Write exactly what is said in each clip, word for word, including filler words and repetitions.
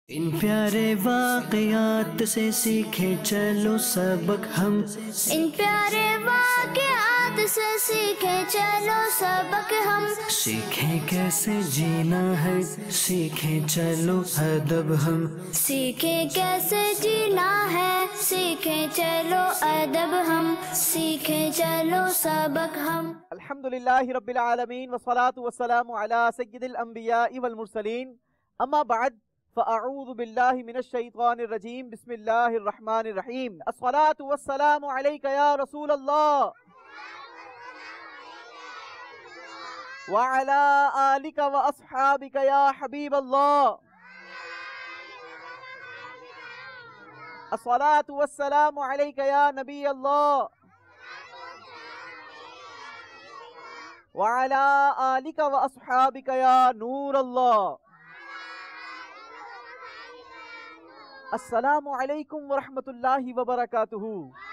इन प्यारे वाक़यात से सीखे चलो सबक हम, इन प्यारे वाक़यात से सीखे चलो सबक हम, सीखें कैसे जीना है सीखें चलो अदब हम, सीखें कैसे जीना है सीखें चलो अदब हम, सीखें चलो सबक हम। अल्हम्दुलिल्लाहि रब्बिल आलमीन वस्सलातु वस्सलामु अला सय्यिदिल अंबियाइ वल मुरसलीन, अम्मा बाद फ़अऊज़ु बिल्लाहि मिनश शैतानिर रजीम, बिस्मिल्लाहिर रहमानिर रहीम। अस्सलातु वस्सलामु अलैका या रसूल अल्लाह व अला आलिका व अस्हाबिका या हबीब अल्लाह। अस्सलातु वस्सलामु अलैका या नबी अल्लाह व अला आलिका व अस्हाबिका या नूर अल्लाह। अस्सलामु अलैकुम व रहमतुल्लाहि व बरकातुहू।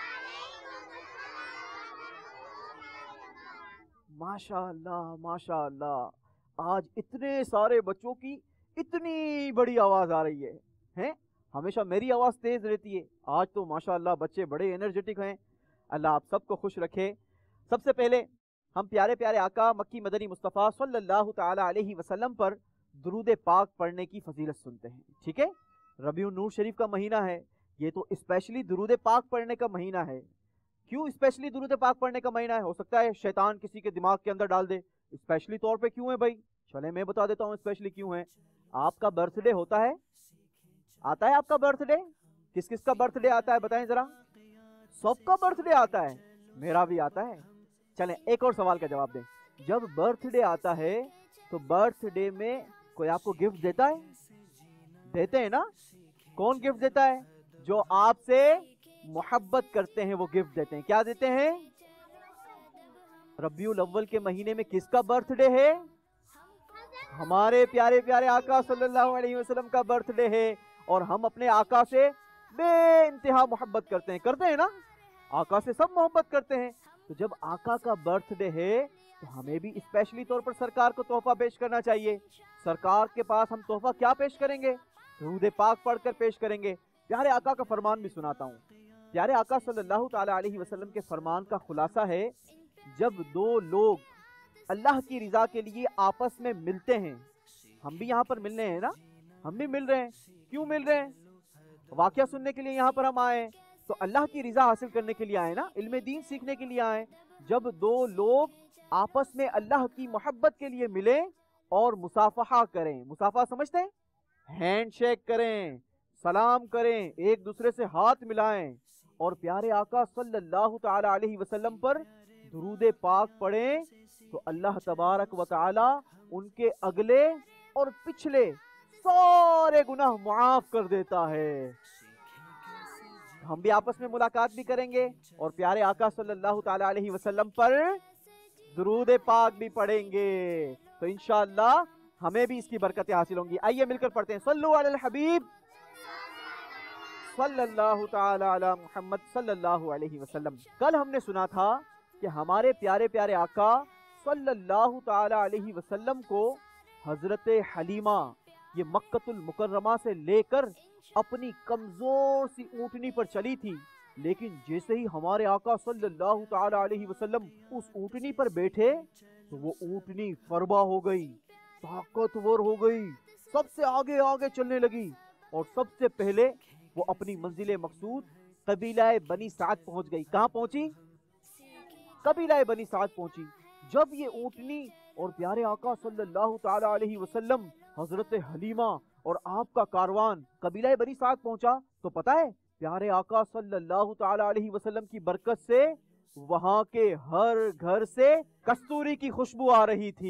माशाअल्लाह माशाअल्लाह, आज इतने सारे बच्चों की इतनी बड़ी आवाज़ आ रही है हैं? हमेशा मेरी आवाज़ तेज़ रहती है, आज तो माशाअल्लाह बच्चे बड़े एनर्जेटिक हैं। अल्लाह आप सबको खुश रखे। सबसे पहले हम प्यारे प्यारे आका मक्की मदनी मुस्तफ़ा सल्लल्लाहु ताला अलैहि वसल्लम पर दुरूद पाक पढ़ने की फजीलत सुनते हैं। ठीक है, रबीउन नूर शरीफ का महीना है, ये तो स्पेशली दुरूद पाक पढ़ने का महीना है। क्यों स्पेशली दुरूद पाक पढ़ने का महीना है? हो सकता है शैतान किसी के दिमाग के अंदर डाल दे, स्पेशली तौर पे क्यों है भाई? चले मैं बता देता हूँ स्पेशली क्यों है। आपका बर्थडे होता है, आता है आपका बर्थडे? किस किस का बर्थडे आता है बताएं जरा? सबका बर्थडे आता है, मेरा भी आता है। चलें एक और सवाल का जवाब दें। जब बर्थडे आता है तो बर्थडे में कोई आपको गिफ्ट देता है? देते हैं ना? कौन गिफ्ट देता है? जो आपसे मोहब्बत करते हैं वो गिफ्ट देते हैं। क्या देते हैं? रबीउल अव्वल के महीने में किसका बर्थडे है? हमारे प्यारे प्यारे आका सल्लल्लाहु अलैहि वसल्लम का बर्थडे है, और हम अपने आका से बेइंतहा मोहब्बत करते हैं। करते हैं ना? आका से सब मोहब्बत करते हैं। तो जब आका का बर्थडे है तो हमें भी स्पेशली तौर पर सरकार को तोहफा पेश करना चाहिए। सरकार के पास हम तोहफा क्या पेश करेंगे? दुरूद पाक पढ़कर पेश करेंगे। प्यारे आका का फरमान भी सुनाता हूँ। प्यारे आका सल्लल्लाहु ताला अलैहि वसल्लम के फरमान का खुलासा है, जब दो लोग अल्लाह की रज़ा के लिए आपस में मिलते हैं, हम भी यहाँ पर मिलने हैं ना, हम भी मिल रहे हैं। क्यों मिल रहे हैं? वाक़या सुनने के लिए यहाँ पर हम आए, तो अल्लाह की रज़ा हासिल करने के लिए आए ना, इल्म दीन सीखने के लिए आए। जब दो लोग आपस में अल्लाह की मोहब्बत के लिए मिले और मुसाफहा करें, मुसाफा समझते हैं? हैंड शेक करें, सलाम करें, एक दूसरे से हाथ मिलाएं और प्यारे आका सल्लल्लाहु ताला अलैहि वसल्लम पर दुरूद पाक पढ़ें, तो अल्लाह तबारक व ताला उनके अगले और पिछले सारे गुनाह मुआफ कर देता है। हम भी आपस में मुलाकात भी करेंगे और प्यारे आका सल्लल्लाहु ताला अलैहि वसल्लम पर दुरूद पाक भी पढ़ेंगे, तो इंशाअल्लाह हमें भी इसकी बरकतें हासिल होंगी। आइए मिलकर पढ़ते हैं। सल्लु अलल हबीब सल्लल्लाहु ताला अला मुहम्मद सल्लल्लाहु अलैहि वसल्लम। कल हमने सुना था कि हमारे प्यारे प्यारे आका सल्लल्लाहु ताला अलैहि वसल्लम को हजरत हलीमा ये मक्कतुल मुकर्रमा से लेकर अपनी कमजोर सी ऊँटनी पर चली थी, लेकिन जैसे ही हमारे आका सल्लल्लाहु ताला अलैहि वसल्लम उस ऊँटनी पर बैठे तो वो ऊँटनी फरबा हो गई, ताकतवर हो गई, सबसे आगे आगे चलने लगी, और सबसे पहले वो अपनी मंजिल मकसूद कबीला बनी साद पहुंच गई। कहाँ पहुंची? कबीला बनी साद पहुंची। जब ये ऊँटनी और प्यारे आका सल्लल्लाहु ताला अलैहि वसल्लम, हजरत हलीमा और आपका कारवान कबीला बनी साद पहुंचा, तो पता है प्यारे आका सल्लल्लाहु ताला अलैहि वसल्लम की बरकत से वहां के हर घर से कस्तूरी की खुशबू आ रही थी।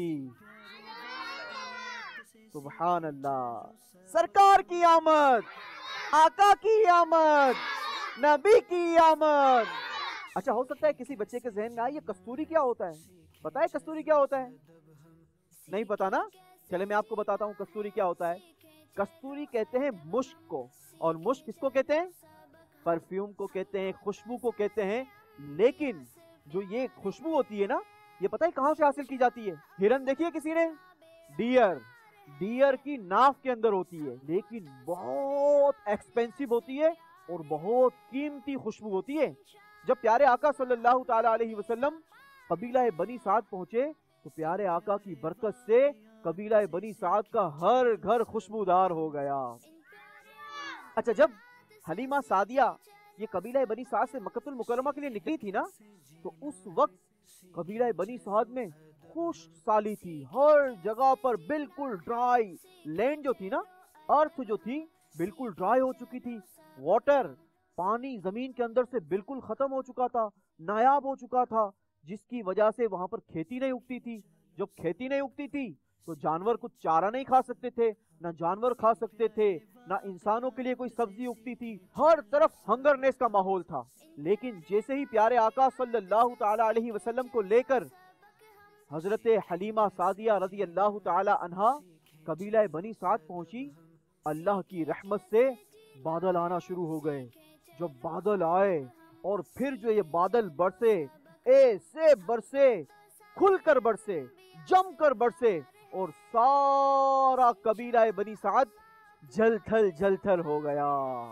सुभान अल्लाह। सरकार की आमद, आका की आमद, नबी की आमद। अच्छा, हो सकता है किसी बच्चे के जहन में आए ये कस्तूरी क्या होता है? पता है कस्तूरी क्या होता है? नहीं पता ना? चले मैं आपको बताता हूँ कस्तूरी क्या होता है। कस्तूरी कहते हैं मुश्क को, और मुश्क किसको कहते हैं? परफ्यूम को कहते हैं, खुशबू को कहते हैं। लेकिन जो ये खुशबू होती है ना, ये पता है कहाँ से हासिल की जाती है? हिरन देखिए किसी ने? डियर, ڈیئر کی ناف کے اندر ہوتی ہے، لیکن بہت ایکسپینسو ہوتی ہے اور بہت قیمتی خوشبو ہوتی ہے۔ جب پیارے آقا صلی اللہ تعالی علیہ وسلم قبیلہ بنی سعد پہنچے تو پیارے آقا کی برکت سے قبیلہ بنی سعد کا ہر گھر خوشبودار ہو گیا۔ اچھا، جب حلیمہ سعدیہ یہ قبیلہ بنی سعد سے مکہ المکرمہ کے لیے نکلی تھی نا، تو اس وقت قبیلہ بنی سعد میں خشک سالی تھی، ہر جگہ پر بالکل ڈرائی لینڈ جو تھی نا، ارتھ جو تھی بالکل ڈرائی ہو چکی تھی، واٹر پانی زمین کے اندر سے بالکل ختم ہو چکا تھا، نایاب ہو چکا تھا، جس کی وجہ سے وہاں پر کھیتی نہیں اگتی تھی۔ جب کھیتی نہیں اگتی تھی تو جانور کچھ چارہ نہیں کھا سکتے تھے، نہ جانور کھا سکتے تھے، نہ انسانوں کے لیے کوئی سبزی اگتی تھی، ہر طرف ہنگرنیس کا ماحول تھا۔ لیکن جیسے ہی پیارے آقا صلی اللہ تعالی علیہ وسلم کو لے کر حضرت حلیمہ سعدیہ رضی اللہ تعالی عنہا قبیلہ بنی سعد پہنچی، اللہ کی رحمت سے بادل آنا شروع ہو گئے۔ جب بادل آئے اور پھر جو یہ بادل برسے، ایسے برسے، کھل کر برسے، جم کر برسے، اور سارا قبیلہ بنی سعد جل تھل جل تھل ہو گیا۔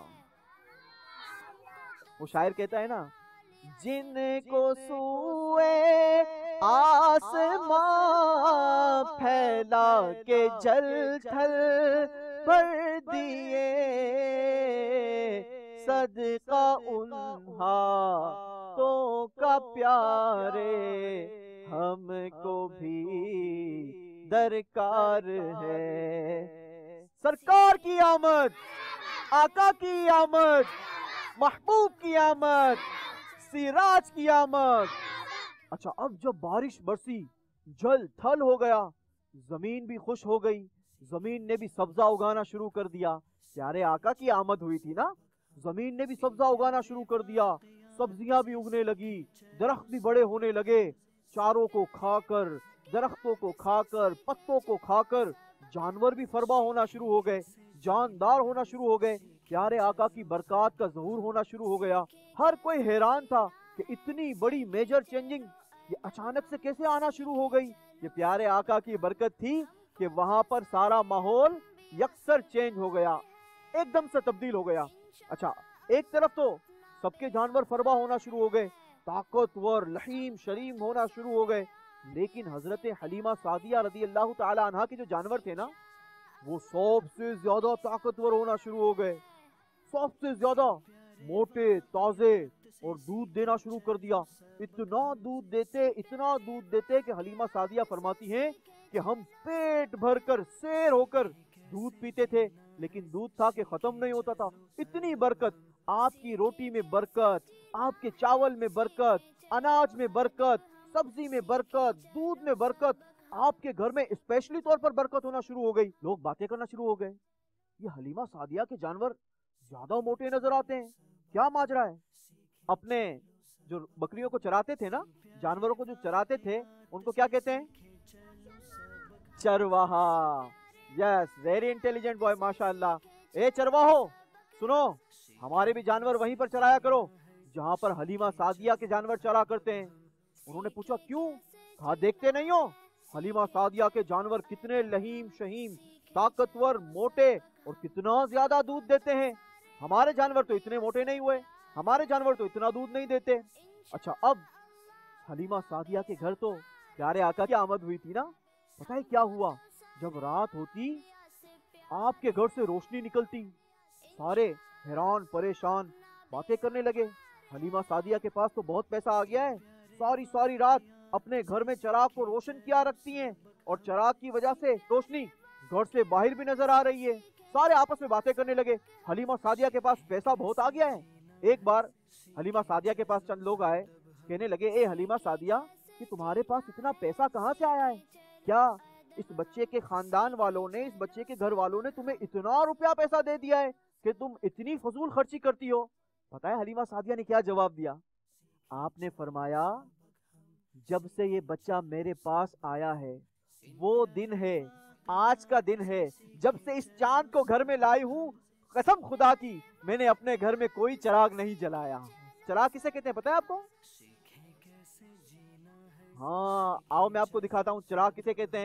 وہ شاعر کہتا ہے نا، جن کو سوئے آسماں پھیلا کے جل تھل کر دیے، صدقہ ان ہاتھوں کا پیارے ہم کو بھی درکار ہے۔ سرکار کی آمد، آقا کی آمد، محبوب کی آمد، سراج کی آمد۔ اچھا، اب جب بارش برسی، جل تھل ہو گیا، زمین بھی خوش ہو گئی، زمین نے بھی سبزہ اگانا شروع کر دیا۔ پیارے آقا کی آمد ہوئی تھی نا، زمین نے بھی سبزہ اگانا شروع کر دیا، سبزیاں بھی اگنے لگی، درخت بھی بڑے ہونے لگے، چاروں کو کھا کر، درختوں کو کھا کر، پتوں کو کھا کر جانور بھی فربا ہونا شروع ہو گئے، جاندار ہونا شروع ہو گئے، پیارے آقا کی برکات کا ظہور ہونا شروع ہو گیا۔ ہر کوئی حیران تھا کہ اتنی بڑی میجر چینجنگ یہ اچانک سے کیسے آنا شروع ہو گئی۔ یہ پیارے آقا کی برکت تھی کہ وہاں پر سارا ماحول یکسر چینج ہو گیا، ایک دم سے تبدیل ہو گیا۔ اچھا، ایک طرف تو سب کے جانور فربا ہونا شروع ہو گئے، طاقتور لحیم شریم ہونا شروع ہو گئے، لیکن حضرت حلیمہ سعدیہ رضی اللہ تعالی عنہا کے جو جانور تھے نا، وہ سب سے زیادہ طاقتور ہونا شروع ہو گئے، سب سے زیادہ موٹے تازے، اور دودھ دینا شروع کر دیا۔ اتنا دودھ دیتے اتنا دودھ دیتے کہ حلیمہ سعدیہ فرماتی ہیں کہ ہم پیٹ بھر کر سیر ہو کر دودھ پیتے تھے، لیکن دودھ تھا کہ ختم نہیں ہوتا تھا۔ اتنی برکت، آپ کی روٹی میں برکت، آپ کے چاول میں برکت، اناج میں برکت، سبزی میں برکت، دودھ میں برکت، آپ کے گھر میں اسپیشلی طور پر برکت ہونا شروع ہو گئی۔ لوگ باتیں کرنا شروع ہو گئے، یہ حلیمہ سعدیہ کے جانور زیادہ موٹے نظر آتے ہیں، کیا ماجرا ہے؟ اپنے جو بکریوں کو چراتے تھے نا، جانوروں کو جو چراتے تھے، ان کو کیا کہتے ہیں؟ چرواہا۔ یس، ویری انٹیلیجنٹ بوائے، ماشاء اللہ۔ اے چرواہو، سنو، ہمارے بھی جانور وہیں پر چرایا کرو جہاں پر حلیمہ سعدیہ کے جانور چرا کرتے ہیں۔ انہوں نے پوچھا کیوں؟ کہا دیکھتے نہیں ہو حلیمہ سعدیہ کے جانور کتنے لہیم شہیم، طاقتور، موٹے، اور کتنا زیادہ دودھ دیتے ہیں، ہمارے جانور تو اتنے موٹے نہیں ہوئے، ہمارے جانور تو اتنا دودھ نہیں دیتے۔ اچھا، اب حلیمہ سعدیہ کے گھر تو پیارے آقا کی آمد ہوئی تھی نا، پتہ ہے کیا ہوا؟ جب رات ہوتی آپ کے گھر سے روشنی نکلتی، سارے حیران پریشان باتیں کرنے لگے، حلیمہ سعدیہ کے پاس تو بہت پیسہ آ گیا ہے، ساری ساری رات اپنے گھر میں چراغ کو روشن کیا رکھتی ہیں، اور چراغ کی وجہ سے روشنی گھر سے باہر بھی نظر آ رہی ہے۔ سارے آپس میں باتیں کرنے لگے، حلیمہ سعدیہ کے پاس پیسہ بہت آ گیا ہے۔ ایک بار حلیمہ سعدیہ کے پاس چند لوگ آئے، کہنے لگے اے حلیمہ سعدیہ، کہ تمہارے پاس اتنا پیسہ کہاں سے آیا ہے؟ کیا اس بچے کے خاندان والوں نے، اس بچے کے گھر والوں نے تمہیں اتنا روپیہ پیسہ دے دیا ہے کہ تم اتنی فضول خرچی کرتی ہو؟ پتہ ہے حلیمہ سعدیہ نے کیا جواب دیا؟ آپ نے فرمایا جب سے یہ بچہ میرے پاس آیا ہے، وہ دن ہے، آج کا دن ہے جب سے اس چاند کو گھر میں لائی ہوں، قسم خدا کی میں نے اپنے گھر میں کوئی چراغ نہیں جلایا۔ چراغ کسے کہتے ہیں پتہ ہے آپ کو؟ ہاں، آؤ میں آپ کو دکھاتا ہوں چراغ کسے کہتے ہیں۔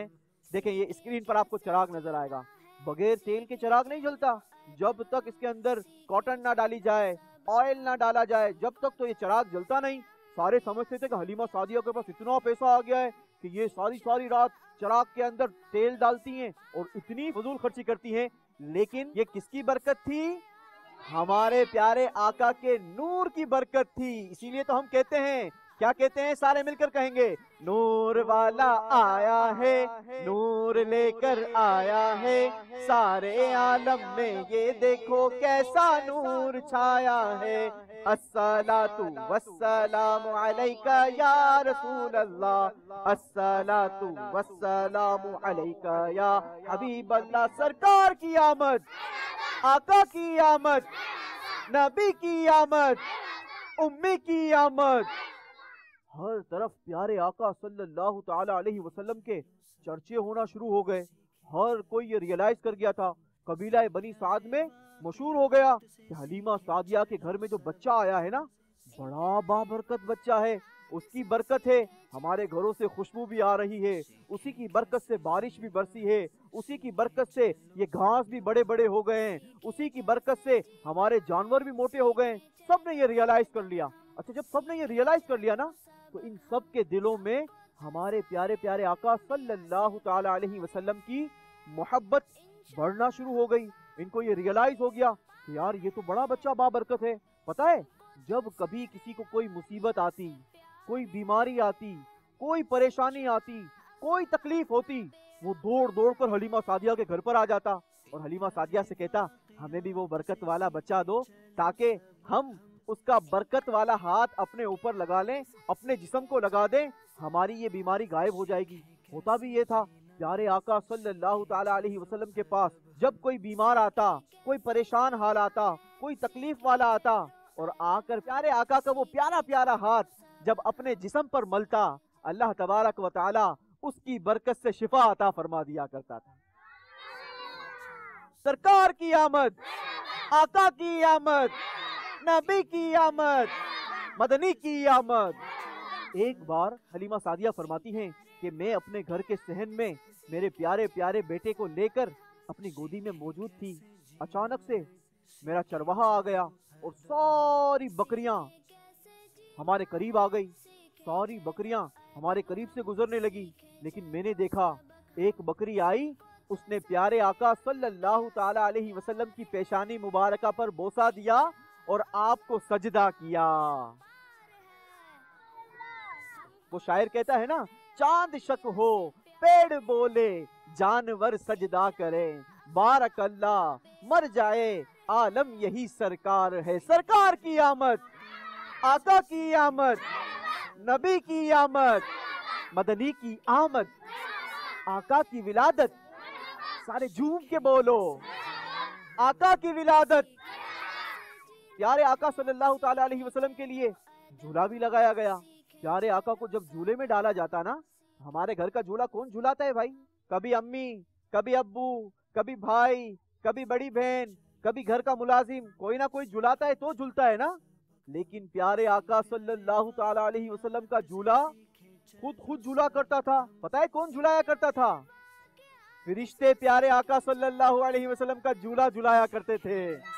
دیکھیں یہ اسکرین پر آپ کو چراغ نظر آئے گا، بغیر تیل کے چراغ نہیں جلتا، جب تک اس کے اندر کاٹن نہ ڈالی جائے، آئل نہ ڈالا جائے، جب تک تو یہ چراغ جلتا نہیں۔ سارے سمجھتے تھے کہ حلیمہ سعدیہ کے پاس اتنا پیسہ آ گیا ہے کہ یہ ساری ساری رات چراغ کے اندر تیل ڈالتی ہیں اور اتنی فضول خرچی کرتی ہیں، لیکن یہ کس کی برکت تھی؟ ہمارے پیارے آقا کے نور کی برکت تھی۔ اسی لیے تو ہم کہتے ہیں، کیا کہتے ہیں؟ سارے مل کر کہیں گے، نور والا آیا ہے، نور لے کر آیا ہے، سارے عالم میں یہ دیکھو کیسا نور چھایا ہے، الصلاۃ والسلام علیک یا رسول اللہ، الصلاۃ والسلام علیک یا حبیب اللہ۔ سرکار کی آمد، آقا کی آمد، نبی کی آمد، امی کی آمد، ہر طرف پیارے آقا صلی اللہ تعالی علیہ وسلم کے چرچے ہونا شروع ہو گئے۔ ہر کوئی یہ ریئلائز کر گیا تھا، قبیلہ بنی سعد میں مشہور ہو گیا کہ حلیمہ سعدیہ کے گھر میں جو بچہ آیا ہے نا، بڑا بابرکت بچہ ہے، اس کی برکت ہے ہمارے گھروں سے خوشبو بھی آ رہی ہے، اسی کی برکت سے بارش بھی برسی ہے، اسی کی برکت سے یہ گھاس بھی بڑے بڑے ہو گئے ہیں، اسی کی برکت سے ہمارے جانور بھی موٹے ہو گئے ہیں۔ سب نے یہ ریئلائز کر لیا۔ اچھا جب سب نے یہ ریئلائز کر لیا نا، تو ان سب کے دلوں میں ہمارے پیارے پیارے آقا صلی اللہ تعالی علیہ وسلم کی محبت بڑھنا شروع ہو گئی۔ ان کو یہ ریئلائز ہو گیا کہ یار یہ تو بڑا بچہ بابرکت ہے۔ پتہ ہے جب کبھی کسی کو کوئی مصیبت آتی، کوئی بیماری آتی، کوئی پریشانی آتی، کوئی تکلیف ہوتی، وہ دوڑ دوڑ کر حلیمہ سعدیہ کے گھر پر آ جاتا اور حلیمہ سعدیہ سے کہتا ہمیں بھی وہ برکت والا بچہ دو تاکہ ہم اس کا برکت والا ہاتھ اپنے اوپر لگا لیں، اپنے جسم کو لگا دیں، ہماری یہ بیماری غائب ہو جائے گی۔ ہوتا بھی یہ تھا، پیارے آقا صلی اللہ تعالی علیہ وسلم کے پاس جب کوئی بیمار آتا، کوئی پریشان حال آتا، کوئی تکلیف والا آتا، اور آ کر پیارے آقا کا وہ پیارا پیارا ہاتھ جب اپنے جسم پر ملتا، اللہ تبارک و تعالی اس کی برکت سے شفا عطا فرما دیا کرتا تھا۔ سرکار کی آمد، آقا کی آمد، نبی کی آمد، مدنی کی آمد۔ ایک بار حلیمہ سعدیہ فرماتی ہیں کہ میں اپنے گھر کے صحن میں میرے پیارے پیارے بیٹے کو لے کر اپنی گودی میں موجود تھی، اچانک سے میرا چرواہا آ گیا اور ساری بکریاں ہمارے قریب آ گئی، ساری بکریاں ہمارے قریب سے گزرنے لگی، لیکن میں نے دیکھا ایک بکری آئی، اس نے پیارے آقا صلی اللہ تعالی علیہ وسلم کی پیشانی مبارکہ پر بوسہ دیا اور آپ کو سجدہ کیا۔ وہ شاعر کہتا ہے نا، چاند شک ہو پیڑ بولے جانور سجدہ کرے، بارک اللہ مر جائے عالم یہی سرکار ہے۔ سرکار کی آمد، آقا کی آمد، نبی کی آمد، مدنی کی آمد، آقا کی ولادت، سارے جھوم کے بولو، آقا کی ولادت۔ پیارے آقا صلی اللہ تعالی علیہ وسلم کے لیے جھولا بھی لگایا گیا۔ پیارے آقا کو جب جھولے میں ڈالا جاتا نا، ہمارے گھر کا جھولا کون جھولاتا ہے بھائی؟ کبھی امی، کبھی ابو، کبھی بھائی، کبھی بڑی بہن، کبھی گھر کا ملازم، کوئی نہ کوئی جھولاتا ہے تو جھولتا ہے نا۔ لیکن پیارے آقا صلی اللہ تعالی علیہ وسلم کا جھولا خود خود جھولا کرتا تھا۔ پتہ ہے کون جھولایا کرتا تھا؟ فرشتے پیارے آقا صلی اللہ علیہ وسلم کا جھولا جھولایا کرتے تھے۔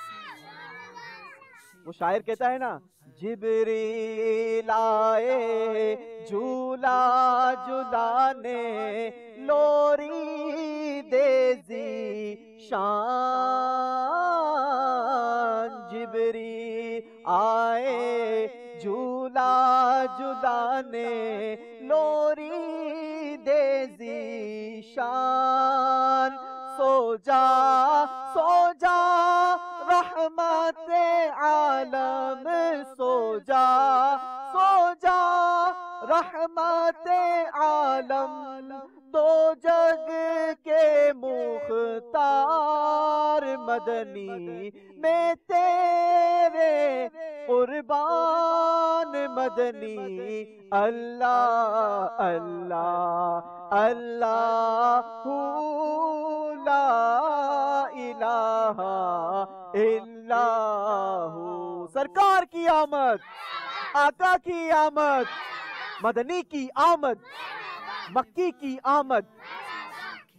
وہ شاعر کہتا ہے نا، جبریل آئے جھولا جھولانے، لوری دیزی شان، جبریل آئے جھولا جھولانے، لوری دیزی شان، سو جا سو جا رحمت عالم، سو جا سو جا رحمت عالم، دو جگ کے مختار، مدنی میں تیرے قربان، مدنی اللہ اللہ اللہ لا الہ الا ہو۔ سرکار کی آمد، آقا کی آمد، مدنی کی آمد، مکی کی آمد،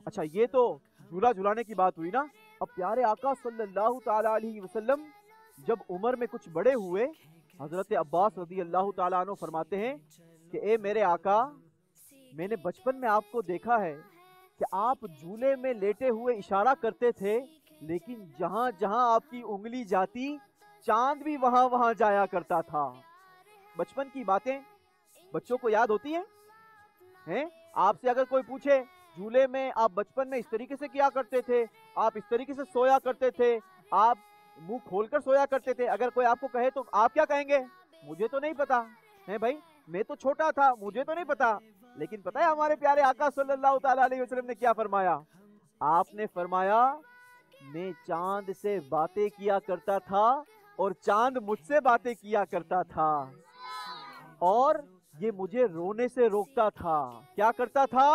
اچھا یہ تو جھولا جھلانے کی بات ہوئی نا. اب پیارے آقا صلی اللہ تعالیٰ علیہ وسلم جب عمر میں کچھ بڑے ہوئے, حضرت عباس رضی اللہ تعالیٰ عنہ فرماتے ہیں کہ اے میرے آقا, میں نے بچپن میں آپ کو دیکھا ہے کہ آپ جھولے میں لیٹے ہوئے اشارہ کرتے تھے, لیکن جہاں جہاں آپ کی انگلی جاتی چاند بھی وہاں وہاں جایا کرتا تھا. بچپن کی باتیں بچوں کو یاد ہوتی ہیں ہیں آپ سے اگر کوئی پوچھے جھولے میں آپ بچپن میں اس طریقے سے کیا کرتے تھے, آپ اس طریقے سے سویا کرتے تھے, آپ منہ کھول کر سویا کرتے تھے, اگر کوئی آپ کو کہے تو آپ کیا کہیں گے؟ مجھے تو نہیں پتا ہے بھائی, میں تو چھوٹا تھا, مجھے تو نہیں پتا. لیکن پتہ ہے ہمارے پیارے آقا صلی اللہ تعالیٰ علیہ وسلم نے کیا فرمایا؟ آپ نے فرمایا میں چاند سے باتیں کیا کرتا تھا اور چاند مجھ سے باتیں کیا کرتا تھا, اور یہ مجھے رونے سے روکتا تھا. کیا کرتا تھا؟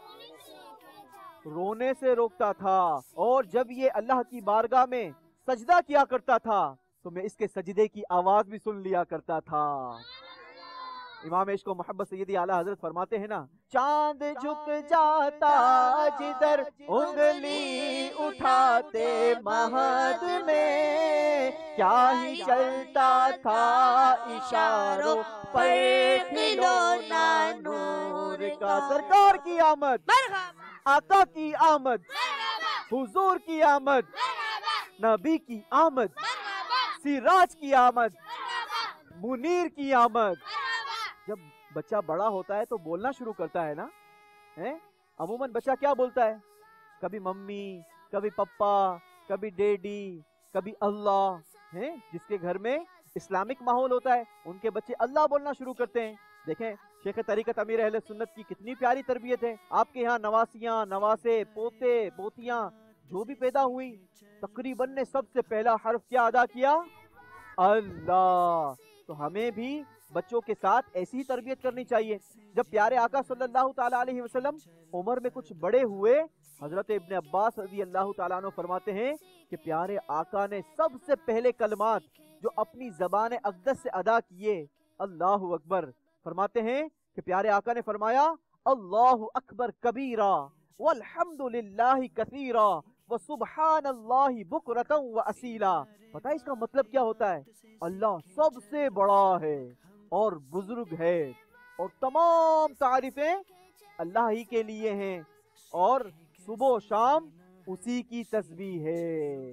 رونے سے روکتا تھا. اور جب یہ اللہ کی بارگاہ میں سجدہ کیا کرتا تھا تو میں اس کے سجدے کی آواز بھی سن لیا کرتا تھا. امام عشق و محبت سیدی اعلیٰ حضرت فرماتے ہیں نا, چاند جھک جاتا جدھر انگلی اٹھاتے مہد میں, کیا ہی چلتا تھا اشاروں پر کھلونا نور کا. سرکار کی آمد, آقا کی آمد, حضور کی آمد, نبی کی آمد, سراج کی آمد, منیر کی آمد. جب بچہ بڑا ہوتا ہے تو بولنا شروع کرتا ہے نا, عموماً بچہ کیا بولتا ہے؟ کبھی ممی, کبھی پپا, کبھی ڈیڈی, کبھی اللہ. ہیں جس کے گھر میں اسلامک ماحول ہوتا ہے ان کے بچے اللہ بولنا شروع کرتے ہیں. دیکھیں شیخ طریقت امیر اہل سنت کی کتنی پیاری تربیت ہے. آپ کے یہاں نواسیاں, نواسے, پوتے, پوتیاں جو بھی پیدا ہوئی تقریباً نے سب سے پہلا حرف کیا ادا کیا؟ اللہ. تو ہمیں بھی بچوں کے ساتھ ایسی ہی تربیت کرنی چاہیے. جب پیارے آقا صلی اللہ تعالیٰ علیہ وسلم عمر میں کچھ بڑے ہوئے, حضرت ابن عباس رضی اللہ تعالیٰ عنہ فرماتے ہیں کہ پیارے آقا نے سب سے پہلے کلمات جو اپنی زبان اقدس سے ادا کیے, اللہ اکبر. فرماتے ہیں کہ پیارے آقا نے فرمایا اللہ اکبر کبیرا والحمد للہ کثیرا وسبحان اللہ بکرۃ واصیلا. پتہ ہے اس کا مطلب کیا ہوتا ہے؟ اللہ سب سے بڑا ہے اور بزرگ ہے, اور تمام تعریفیں اللہ ہی کے لیے ہیں, اور صبح و شام اسی کی تسبیح ہے.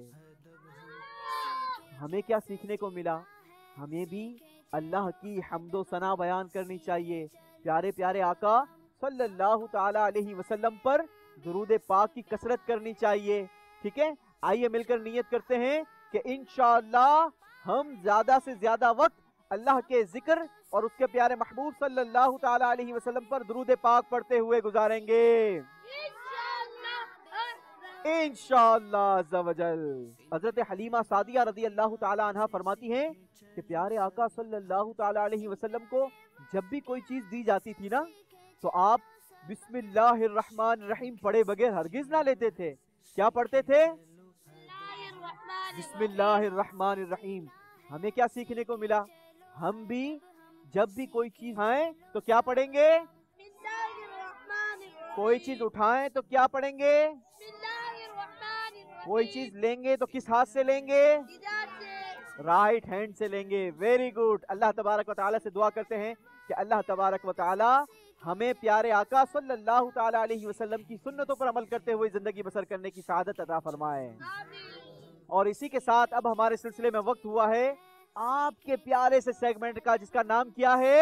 ہمیں کیا سیکھنے کو ملا؟ ہمیں بھی اللہ کی حمد و ثنا بیان کرنی چاہیے. پیارے پیارے آقا صلی اللہ تعالی علیہ وسلم پر درود پاک کی کثرت کرنی چاہیے. ٹھیک ہے, آئیے مل کر نیت کرتے ہیں کہ انشاءاللہ ہم زیادہ سے زیادہ وقت اللہ کے ذکر اور اس کے پیارے محبوب صلی اللہ تعالی علیہ وسلم پر درود پاک پڑھتے ہوئے گزاریں گے انشاءاللہ عز و جل. حضرت حلیمہ سعدیہ رضی اللہ تعالی عنہ فرماتی ہیں کہ پیارے آقا صلی اللہ تعالی علیہ وسلم کو جب بھی کوئی چیز دی جاتی تھی نا تو آپ بسم اللہ الرحمن الرحیم پڑھے بغیر ہرگز نہ لیتے تھے. کیا پڑھتے تھے؟ بسم اللہ الرحمن الرحیم. ہمیں کیا سیکھنے کو ملا؟ ہم بھی جب بھی کوئی چیز آئیں تو کیا پڑھیں گے؟ کوئی چیز اٹھائیں تو کیا پڑھیں گے؟ کوئی چیز لیں گے تو کس ہاتھ سے لیں گے؟ رائٹ ہینڈ سے لیں گے. Very good. اللہ تبارک و تعالیٰ سے دعا کرتے ہیں کہ اللہ تبارک و تعالیٰ ہمیں پیارے آقا صلی اللہ تعالی علیہ وسلم کی سنتوں پر عمل کرتے ہوئے زندگی بسر کرنے کی سعادت عطا فرمائے. اور اسی کے ساتھ اب ہمارے سلسلے میں وقت ہوا ہے آپ کے پیارے سے سیگمنٹ کا, جس کا نام کیا ہے؟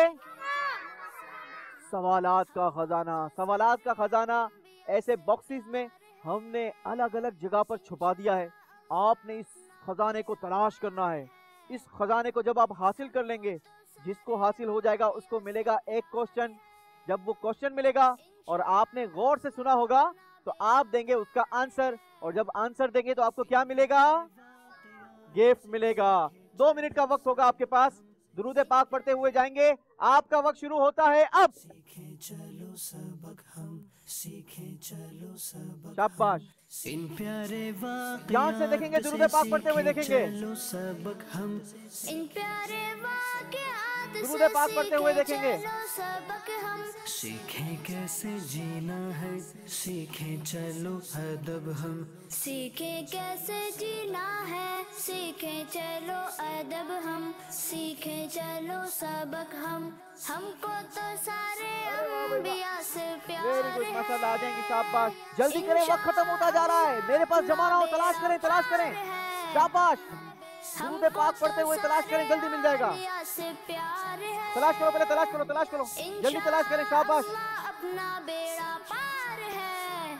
سوالات کا خزانہ. سوالات کا خزانہ ایسے باکسز میں ہم نے الگ الگ جگہ پر چھپا دیا ہے. آپ نے اس خزانے کو تلاش کرنا ہے. اس خزانے کو جب آپ حاصل کر لیں گے, جس کو حاصل ہو جائے گا اس کو ملے گا ایک کوشچن. جب وہ کوشچن ملے گا اور آپ نے غور سے سنا ہوگا تو آپ دیں گے اس کا آنسر, اور جب آنسر دیں گے تو آپ کو کیا ملے گا؟ گفٹ ملے گا. دو منٹ کا وقت ہوگا آپ کے پاس. درود پاک پڑھتے ہوئے جائیں گے. آپ کا وقت شروع ہوتا ہے اب. چلو سبق ہم सीखे चलो सबक शाबाश। इन प्यारे ध्यान से देखेंगे, दुरूद पाक पढ़ते हुए देखेंगे। चलो सबक हम इन प्यारे वाक़यात से दुरूद पाक पढ़ते हुए सीखे देखेंगे। चलो सबक हम सीखें कैसे जीना है, सीखें चलो अदब हम सीखे कैसे जीना है, सीखे चलो अदब हम सीखे चलो सबक हम हमको तो सारे अंबिया से वेरी प्यार गुड, है। माशाल्लाह, आ जाएंगी। शाबाश, जल्दी करें, वक्त खत्म होता जा रहा है। मेरे पास जमाना हो, तलाश करें, तलाश करें। शाबाश, दुरूद पाक पढ़ते हुए तलाश करें, जल्दी मिल जाएगा। अंबिया से प्यार है। तलाश करो, पहले तलाश करो, तलाश करो, जल्दी तलाश करें। शाबाश, इंशाअल्लाह अपना बेड़ा पार है।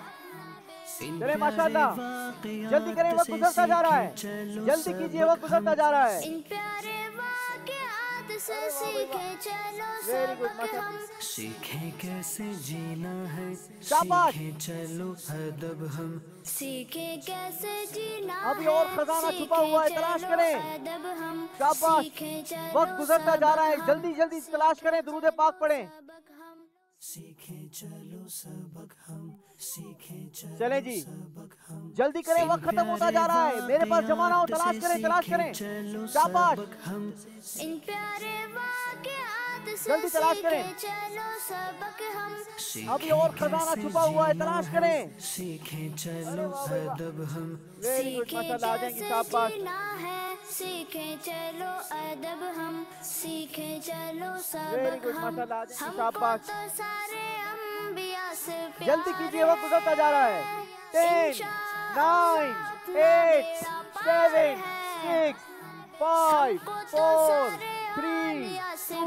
चले माशाल्लाह, जल्दी करें, वक्त गुजरता जा रहा है। जल्दी कीजिए, वक्त गुजरता जा रहा है। इन प्यारे वाक़यात से सीखे चलो वेरी गुड, सबक हम माशाल्लाह। सीखें कैसे जीना है, शाबाश। सीखें चलो अदब हम सीखे कैसे जीना अभी और है, खजाना सीखे छुपा हुआ है, तलाश चलो करें। अदब हम शाबाश, सीखे चलो वक्त गुजरता जा रहा है। सबक जल्दी जल्दी तलाश करें, दुरूद पाक पढ़ें। सबक हम सीखें चलो सबक हम सीखें चलो चले जी, सबक हम जल्दी करें, वक्त खत्म होता जा रहा है। मेरे पास जमाना हो, तलाश करें, तलाश करें। शाबाश, हम इन प्यारे वाक़यात से जल्दी तलाश करें। सीखे चलो सबक हम अभी और खजाना छुपा हुआ है, तलाश करें। सीखें चलो अदब हम वेरी गुड, सीखे माशाल्लाह, आ जाएंगी। कैसे शाबाश, जीना है, सीखे चलो अदब हम सीखे चलो वेरी सबक गुड, हम माशाल्लाह, आ जाएंगी। हमको शाबाश, तो सारे अंबिया से प्यार जल्दी कीजिए, वक्त गुजरता जा रहा है। Ten, nine, eight, seven, six, five, four, three,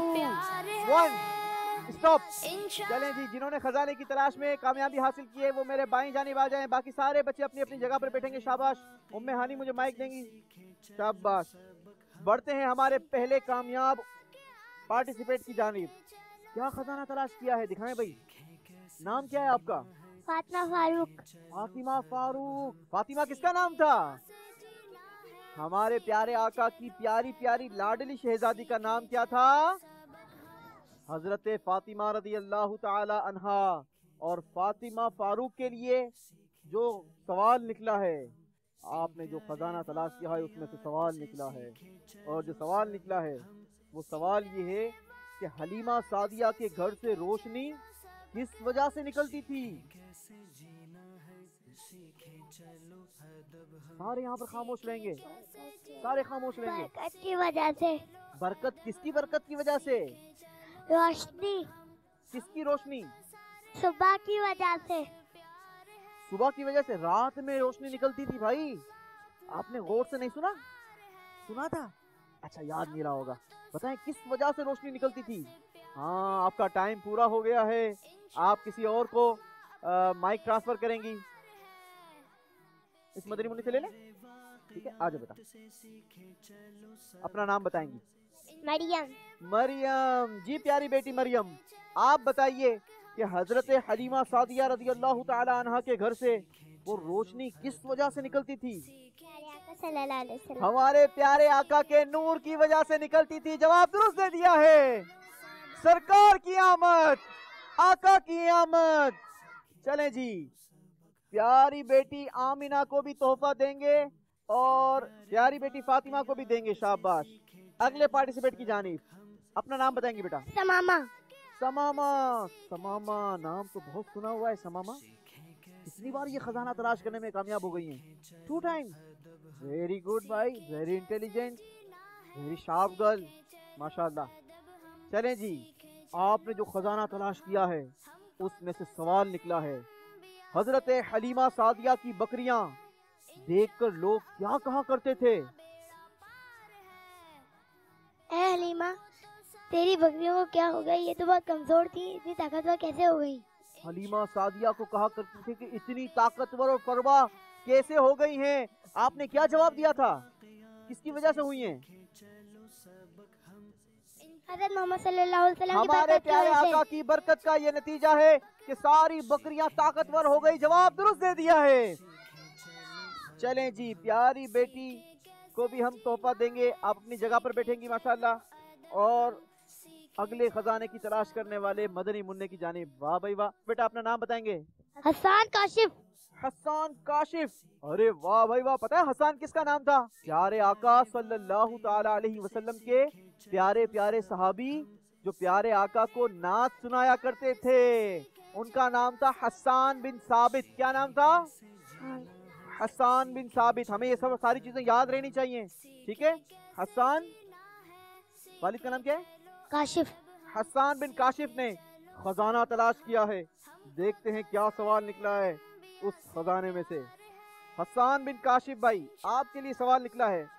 two, one. Stop. चलें जी, जिन्होंने खजाने की तलाश में कामयाबी हासिल की है वो मेरे बाईं जानिब आ जाएं। बाकी सारे बच्चे अपनी अपनी जगह पर बैठेंगे। शाबाश, उम्मे हानी मुझे माइक देंगी। शाबाश, बढ़ते हैं हमारे पहले कामयाब पार्टिसिपेट की जानिब। क्या खजाना तलाश किया है, दिखाएं भाई। नाम क्या है आपका? फातिमा फारूक। फातिमा फारूक। फातिमा किसका नाम था? हमारे प्यारे आका की प्यारी प्यारी लाडली शहजादी का नाम क्या था? हजरत फातिमा रदी अल्लाह ताला अन्हा। और फातिमा फारूक के लिए जो सवाल निकला है, आपने जो खजाना तलाश किया है उसमें से सवाल निकला है। और जो सवाल निकला है वो सवाल ये है कि हलीमा सादिया के घर से रोशनी किस वजह से निकलती थी? सारे यहाँ पर खामोश रहेंगे, सारे खामोश रहेंगे। बरकत की वजह से। बरकत किसकी बरकत की वजह से? रोशनी। किसकी रोशनी? सुबह की वजह से। सुबह की वजह से। रात में रोशनी निकलती थी भाई, आपने गौर से नहीं सुना? सुना था? अच्छा, याद नहीं रहा होगा। बताएं किस वजह से रोशनी निकलती थी? हाँ, आपका टाइम पूरा हो गया है। आप किसी और को आ, माइक ट्रांसफर करेंगी। इस मदनी मुन्नी से ले लें, ठीक है? आ जाओ बेटा, अपना नाम बताएंगी। मरियम। मरियम जी, प्यारी बेटी मरियम, आप बताइए कि हजरत हलीमा सादिया रज़ी अल्लाह ताला अन्हा के घर से वो रोशनी किस वजह से निकलती थी? हमारे प्यारे आका के नूर की वजह से निकलती थी। जवाब दुरुस्त दे दिया है। सरकार की आमद, आका की आमद। चलें जी, प्यारी बेटी आमिना को भी तोहफा देंगे और प्यारी बेटी फातिमा को भी देंगे। शाबाश। अगले पार्टिसिपेट की जानिब, अपना नाम बताएंगे बेटा। समामा। समामा। समामा नाम तो बहुत सुना हुआ है। समामा कितनी बार ये खजाना तलाश करने में कामयाब हो गई हैं? Two time. वेरी गुड भाई, very intelligent, very sharp girl, माशाल्लाह। चलें जी, आपने जो खजाना तलाश किया है उसमें से सवाल निकला है, हजरत हलीमा सादिया की बकरियां देखकर लोग क्या कहा करते थे? ए हलीमा, तेरी बकरियों को क्या हो गया? ये तो बहुत कमजोर थी, इतनी ताकतवर कैसे हो गई? हलीमा सादिया को कहा करते थे कि इतनी ताकतवर और फरवा कैसे हो गई हैं? आपने क्या जवाब दिया था? किसकी वजह से हुई हैं? हज़रत मोहम्मद सल्लल्लाहु अलैहि वसल्लम की हमारे बरकत की प्यारे वजह से। आका की बरकत का ये नतीजा है कि सारी बकरियां ताकतवर हो गई। जवाब दुरुस्त दे दिया है। चलें जी, प्यारी बेटी को भी हम तोहफा देंगे। आप अपनी जगह पर बैठेंगी माशाल्लाह। और اگلے خزانے کی تلاش کرنے والے مدنی منع کی جانب. واہ بھائی واہ. بیٹا اپنا نام بتائیں گے؟ حسان کاشف. حسان کاشف. ارے واہ بھائی واہ. پتہ ہے حسان کس کا نام تھا؟ پیارے آقا صلی اللہ تعالی علیہ وسلم کے پیارے پیارے صحابی جو پیارے آقا کو نعت سنایا کرتے تھے، ان کا نام تھا حسان بن ثابت. کیا نام تھا؟ حسان بن ثابت. ہمیں یہ سب ساری چیزیں یاد رہنی چاہیے، ٹھیک ہے؟ حسان، والد کا نام کیا ہے؟ کاشف. حسان بن کاشف نے خزانہ تلاش کیا ہے. دیکھتے ہیں کیا سوال نکلا ہے اس خزانے میں سے. حسان بن کاشف بھائی، آپ کے لیے سوال نکلا ہے.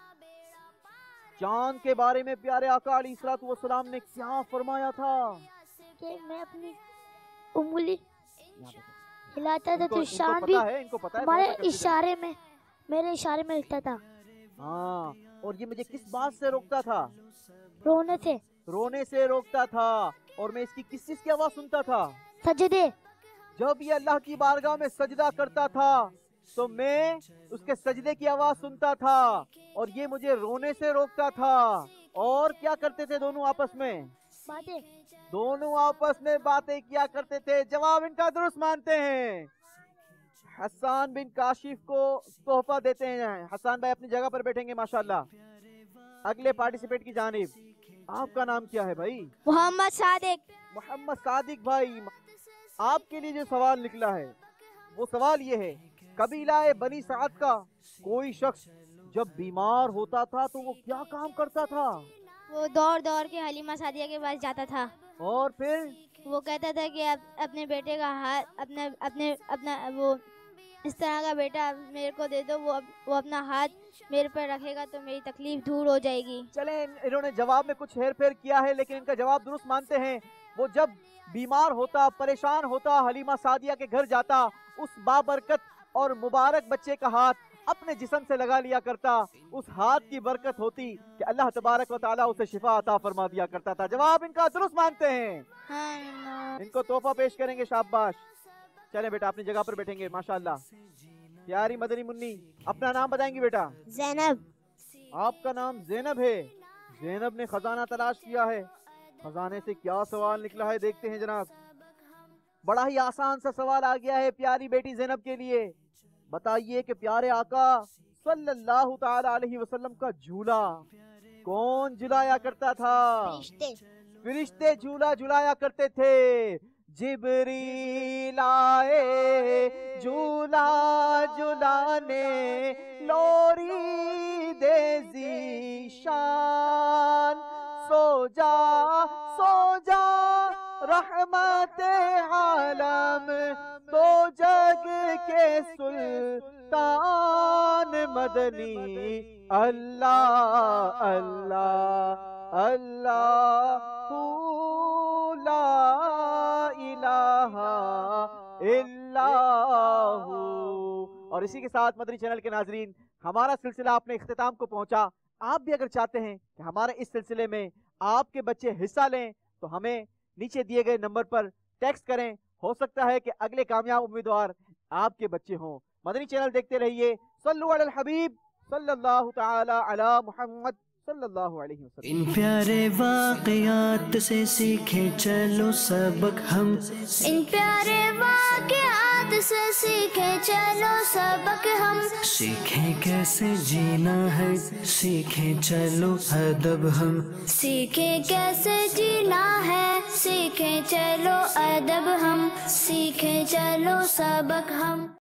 چاند کے بارے میں پیارے آقا علیہ الصلوۃ والسلام نے کیا فرمایا تھا؟ کہ میں اپنی انگلی ہلاتا تھا ان کو- تو ان کو چاند بھی پتہ ہے، ان کو پتہ ہے ہمارے بہت کرتے تھے. اشارے میں میرے اشارے میں لکھتا تھا. ہاں، اور یہ مجھے کس بات سے روکتا تھا؟ رونے تھے، رونے سے روکتا تھا. اور میں اس کی کس چیز کی آواز سنتا تھا؟ سجدے. جب یہ اللہ کی بارگاہ میں سجدہ کرتا تھا تو میں اس کے سجدے کی آواز سنتا تھا، اور یہ مجھے رونے سے روکتا تھا. اور کیا کرتے تھے دونوں آپس میں؟ باتیں. دونوں آپس میں باتیں کیا کرتے تھے. جواب ان کا درست مانتے ہیں. حسان بن کاشف کو تحفہ دیتے ہیں. حسان بھائی اپنی جگہ پر بیٹھیں گے ماشاءاللہ. اگلے پارٹیسپیٹ کی جانب. آپ کا نام کیا ہے بھائی؟ محمد صادق. محمد صادق بھائی، آپ کے لیے جو سوال نکلا ہے وہ سوال یہ ہے، قبیلہ بنی سعد کا کوئی شخص جب بیمار ہوتا تھا تو وہ کیا کام کرتا تھا؟ وہ دوڑ دوڑ کے حلیمہ سعدیہ کے پاس جاتا تھا. اور پھر وہ کہتا تھا کہ اب اپنے بیٹے کا ہاتھ اپنے اپنے اپنا وہ اس طرح کا بیٹا میرے کو دے دو، وہ وہ اپنا ہاتھ میرے پر رکھے گا تو میری تکلیف دور ہو جائے گی. چلیں، انہوں نے جواب میں کچھ ہیر پھیر کیا ہے لیکن ان کا جواب درست مانتے ہیں. وہ جب بیمار ہوتا، پریشان ہوتا، حلیمہ سعدیہ کے گھر جاتا، اس بابرکت اور مبارک بچے کا ہاتھ اپنے جسم سے لگا لیا کرتا. اس ہاتھ کی برکت ہوتی کہ اللہ تبارک و تعالیٰ اسے شفا عطا فرما دیا کرتا تھا. جواب ان کا درست مانتے ہیں. ان کو تحفہ پیش کریں گے. شاباش. چلیں بیٹا اپنی جگہ پر بیٹھیں گے ماشاءاللہ. پیاری مدنی منی، اپنا نام بتائیں گی بیٹا؟ زینب. آپ کا نام زینب ہے. زینب نے خزانہ تلاش کیا ہے. خزانے سے کیا سوال نکلا ہے دیکھتے ہیں جناب. بڑا ہی آسان سا سوال آ گیا ہے پیاری بیٹی زینب کے لیے. بتائیے کہ پیارے آقا صلی اللہ تعالی علیہ وسلم کا جھولا کون جھلایا کرتا تھا؟ فرشتے. فرشتے جھولا جھلایا کرتے تھے. جبریل آئے جھولا جھلانے، لوری دے ذیشان، سو جا سو جا رحمت عالم، تو جگ کے سلطان مدنی. اللہ اللہ اللہ لا الہ الا ہو. اور اسی کے ساتھ مدنی چینل کے ناظرین، ہمارا سلسلہ اپنے اختتام کو پہنچا. آپ بھی اگر چاہتے ہیں کہ ہمارے اس سلسلے میں آپ کے بچے حصہ لیں تو ہمیں نیچے دیے گئے نمبر پر ٹیکسٹ کریں. ہو سکتا ہے کہ اگلے کامیاب امیدوار آپ کے بچے ہوں. مدنی چینل دیکھتے رہیے. صلو علی الحبیب صلی اللہ تعالی علی محمد صلی اللہ علیہ وسلم. ان پیارے واقعات سے سیکھیں چلو سبق ہم، ان پیارے واقعات سے سیکھیں چلو سبق ہم، سیکھیں کیسے جینا ہے سیکھیں چلو ادب ہم، سیکھیں کیسے جینا ہے سیکھیں چلو ادب ہم، سیکھیں چلو سبق ہم.